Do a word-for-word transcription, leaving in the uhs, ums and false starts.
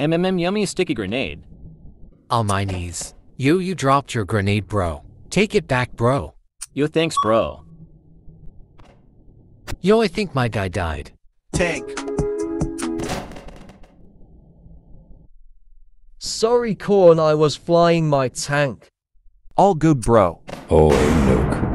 Mmm yummy sticky grenade. On my knees. Yo, you dropped your grenade, bro. Take it back, bro. Yo, thanks, bro. Yo, I think my guy died. Tank. Sorry, Corn, I was flying my tank. All good, bro. Oi, Nuke.